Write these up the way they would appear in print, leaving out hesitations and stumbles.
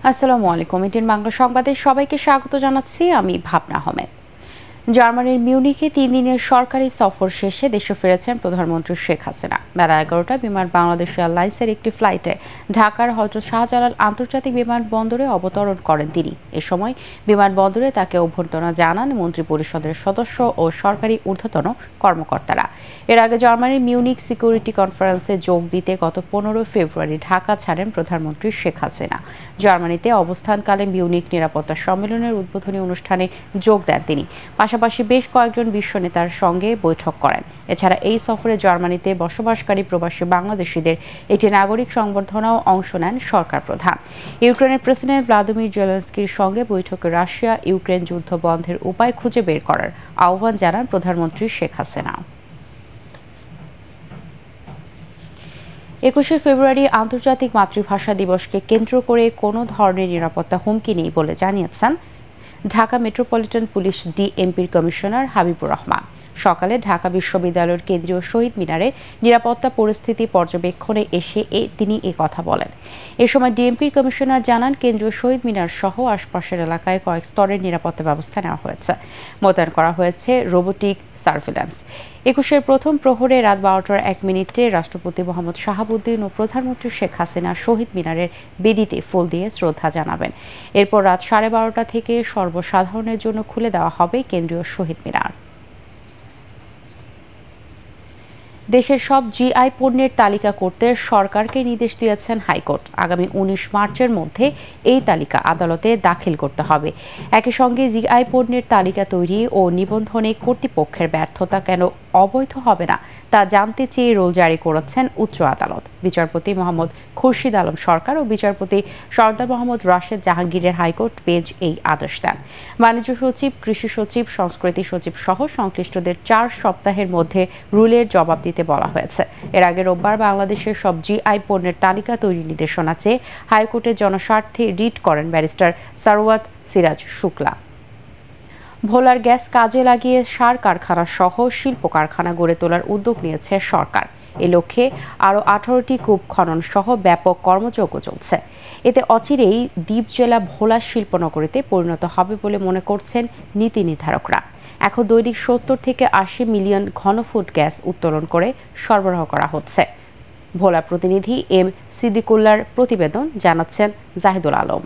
আসসালামু আলাইকুম। ATN বাংলা সংবাদে সবাইকে স্বাগত জানাচ্ছি। আমি ভাবনা আহমেদ। জার্মানির মিউনিখে 3 দিনের সরকারি সফর শেষে দেশে ফিরেছেন প্রধানমন্ত্রী শেখ হাসিনা। বেলা 11টায় বিমান বাংলাদেশ এয়ারলাইন্সের একটি ফ্লাইটে ঢাকার হযরত শাহজালাল আন্তর্জাতিক বিমানবন্দরে অবতরণ করেন তিনি। এ সময় বিমানবন্দরে তাকে অভ্যর্থনা জানান মন্ত্রিপরিষদের সদস্য ও সরকারি ঊর্ধ্বতন কর্মকর্তারা। এর আগে জার্মানির মিউনিক সিকিউরিটি কনফারেন্সে যোগ দিতে গত 15 ফেব্রুয়ারি ঢাকা ছাড়েন প্রধানমন্ত্রী শেখ হাসিনা। জার্মানিতে অবস্থানকালে মিউনিক নিরাপত্তা সম্মেলনের উদ্বোধনী অনুষ্ঠানে যোগ দেন তিনি। পাশাপাশি বেশ কয়েকজন বিশ্ব নেতার সঙ্গে বৈঠক করেন। এছাড়া এই সফরে জার্মানিতে বসবাসকারী প্রবাসী বাংলাদেশিদের একটি নাগরিক সংবর্ধনাও অংশ নেন সরকার প্রধান। ইউক্রেনের প্রেসিডেন্ট ভ্লাদিমির জেলেনস্কির সঙ্গে বৈঠকে রাশিয়া ইউক্রেন যুদ্ধ বন্ধের উপায় খুঁজে বের করার আহ্বান জানান প্রধানমন্ত্রী শেখ হাসিনা। 21শে ফেব্রুয়ারি আন্তর্জাতিক মাতৃভাষা দিবসকে কেন্দ্র করে কোনো ধরনের নিরাপত্তা হুমকি নেই বলে জানিয়েছেন ঢাকা মেট্রোপলিটন পুলিশ ডিএমপির কমিশনার হাবিবুর রহমান। সকালে ঢাকা বিশ্ববিদ্যালয়ের কেন্দ্রীয় শহীদ মিনারে নিরাপত্তা পরিস্থিতি পর্যবেক্ষণে এসে তিনি কথা বলেন। এ সময় ডিএমপির কমিশনার জানান, কেন্দ্রীয় শহীদ মিনার সহ আশপাশের এলাকায় কয়েক স্তরের নিরাপত্তা ব্যবস্থা নেওয়া হয়েছে। মোতায়েন করা হয়েছে রোবোটিক সার্ভিল্যান্স। 21-এর প্রথম প্রহরে রাত 12টার 1 মিনিটে রাষ্ট্রপতি মোহাম্মদ শাহাবুদ্দিন ও প্রধানমন্ত্রী শেখ হাসিনা শহীদ মিনারের বেদিতে ফুল দিয়ে শ্রদ্ধা জানাবেন। এরপর রাত 12:30 থেকে সর্বসাধারণের জন্য খুলে দেওয়া হবে কেন্দ্রীয় শহীদ মিনার। দেশের সব জিআই পণ্যের তালিকা করতে সরকারকে নির্দেশ দিয়েছেন হাইকোর্ট। আগামী 19 মার্চের মধ্যে এই তালিকা আদালতে দাখিল করতে হবে। একই সঙ্গে জিআই পণ্যের তালিকা তৈরি ও নিবন্ধনে কর্তৃপক্ষের ব্যর্থতা কেন অবৈধ হবে না তা জানতে চেয়ে রুল জারি করেছেন উচ্চ আদালত। বিচারপতি মোহাম্মদ খুরশিদ আলম সরকার ও বিচারপতি সর্দার মোহাম্মদ রাশেদ জাহাঙ্গীরের হাইকোর্ট বেঞ্চ এই আদেশ দেন। বাণিজ্য সচিব, কৃষি সচিব, সংস্কৃতি সচিব সহ সংশ্লিষ্টদের 4 সপ্তাহের মধ্যে রুলের জবাব দিতে বলা হয়েছে। এর আগে রোববার বাংলাদেশের সব জিআই পণ্যের তালিকা তৈরির নির্দেশনা চেয়ে হাইকোর্টের জনস্বার্থে রিট করেন ব্যারিস্টার সারওয়াত সিরাজ শুক্লা। ভোলার গ্যাস কাজে লাগিয়ে সার কারখানা সহ শিল্প কারখানা গড়ে তোলার উদ্যোগ নিয়েছে সরকার। এ লক্ষ্যে আরও 18টি কূপ খনন সহ ব্যাপক কর্মযজ্ঞ চলছে। এতে অচিরেই দ্বীপ জেলা ভোলা শিল্পনগরীতে পরিণত হবে বলে মনে করছেন নীতি নির্ধারকরা। এখন দৈনিক 70 থেকে 80 মিলিয়ন ঘনফুট গ্যাস উত্তোলন করে সরবরাহ করা হচ্ছে। ভোলা প্রতিনিধি এম সিদ্দিকুল্লার প্রতিবেদন, জানাচ্ছেন জাহিদুল আলম।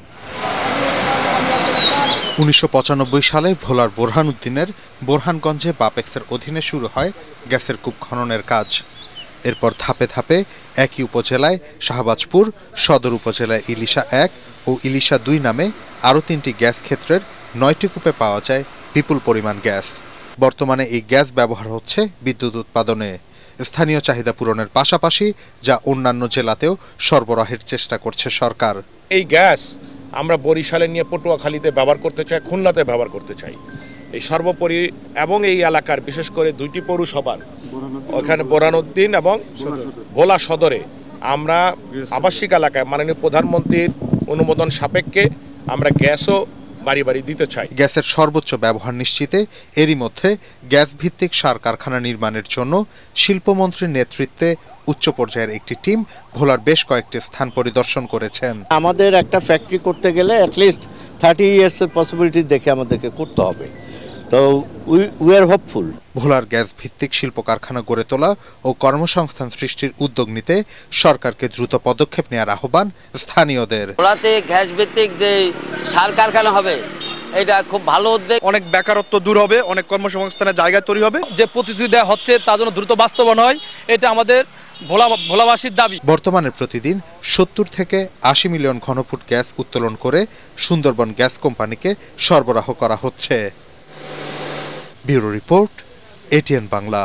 1995 সালে ভোলার বোরহানউদ্দিনের বোরহানগঞ্জে বাপেক্সের অধীনে শুরু হয় গ্যাসের কূপ খননের কাজ। এরপর ধাপে ধাপে একই উপজেলায় শাহবাজপুর, সদর উপজেলায় ইলিশা 1 ও ইলিশা 2 নামে আরও 3টি গ্যাস ক্ষেত্রের 9টি কূপে পাওয়া যায় বিপুল পরিমাণ গ্যাস। বর্তমানে এই গ্যাস ব্যবহার হচ্ছে বিদ্যুৎ উৎপাদনে। স্থানীয় চাহিদা পূরণের পাশাপাশি যা অন্যান্য জেলাতেও সরবরাহের চেষ্টা করছে সরকার। এই গ্যাস আমরা বরিশালে নিয়ে পটুয়াখালীতে ব্যবহার করতে চাই, খুলনাতে ব্যবহার করতে চাই। এই সর্বোপরি এবং এই এলাকার বিশেষ করে 2টি পৌরসভার, ওখানে বোরহানউদ্দিন এবং ভোলা সদরে আমরা আবাসিক এলাকায় মাননীয় প্রধানমন্ত্রীর অনুমোদন সাপেক্ষে আমরা গ্যাসও বাড়ি বাড়ি দিতে চাই। গ্যাসের সর্বোচ্চ ব্যবহার নিশ্চিতে এরই মধ্যে গ্যাস ভিত্তিক সার কারখানা নির্মাণের জন্য শিল্পমন্ত্রীর নেতৃত্বে উচ্চ পর্যায়ের একটি টিম ভোলার বেশ কয়েকটি স্থান পরিদর্শন করেছেন। আমাদের একটা ফ্যাক্টরি করতে গেলে অ্যাটলিস্ট 30 ইয়ার্সের পসিবিলিটি দেখে আমাদেরকে করতে হবে। তো উই আর হোপফুল। ভোলার গ্যাস ভিত্তিক শিল্প কারখানা গড়ে তোলা ও কর্মসংস্থান সৃষ্টির উদ্যোগ নিতে সরকারকে দ্রুত পদক্ষেপ নেওয়ার আহ্বান স্থানীয়দের। ভোলাতে গ্যাস ভিত্তিক যে সার কারখানা হবে, এটা খুব ভালো উদ্যোগ। অনেক বেকারত্ব দূর হবে, অনেক কর্মসংস্থানের জায়গা তৈরি হবে। যে প্রতিশ্রুতি দেওয়া হচ্ছে তা যেন দ্রুত বাস্তবায়ন হয়, এটা আমাদের ভোলাবাসীর দাবি। বর্তমানে প্রতিদিন 70 থেকে 80 মিলিয়ন ঘনফুট গ্যাস উত্তোলন করে সুন্দরবন গ্যাস কোম্পানিকে সরবরাহ করা হচ্ছে। Bureau report, ATN Bangla.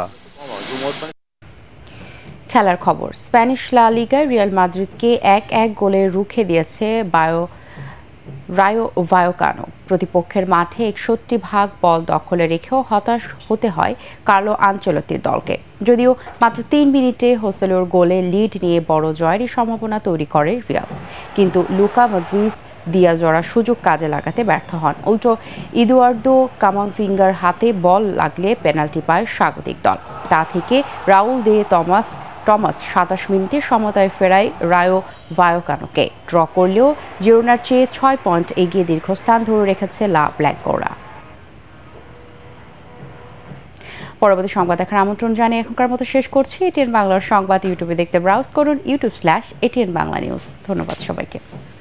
খেলার খবর। স্প্যানিশ লা লিগায় রিয়াল মাদ্রিদকে 1-1 গোলে রুখে দিয়েছে রায়ো ভায়োকানো। প্রতিপক্ষের মাঠে 61 বল দখলে রেখেও হতাশ হতে হয় কার্লো আনচেলত্তির দলকে। যদিও মাত্র 3 মিনিটে হোসেলোর গোলে লিড নিয়ে বড় জয়েরই সম্ভাবনা তৈরি করে রিয়াল, কিন্তু লুকা মডরিচ দিয়াজরা সুযোগ কাজে লাগাতে ব্যর্থ হন। উল্টো ইদুয়ার্দো কামাভিঙ্গার হাতে বল লাগলে পেনাল্টি পায় স্বাগতিক দল। তা থেকে রাউল দে তমাস টমাস ২৭ মিনিটে সমতায় ফেরায় রায়ো ভায়োকানোকে। ড্র করলেও জিরোনার চেয়ে ৬ পয়েন্ট এগিয়ে দীর্ঘস্থান ধরে রেখেছে লা ব্ল্যাঙ্কোরা। পরবর্তী সংবাদ দেখার আমন্ত্রণ জানিয়ে এখনকার মতো শেষ করছি। এটিএন বাংলার সংবাদ ইউটিউবে দেখতে ব্রাউজ করুন youtube/ATN Bangla News। ধন্যবাদ সবাইকে।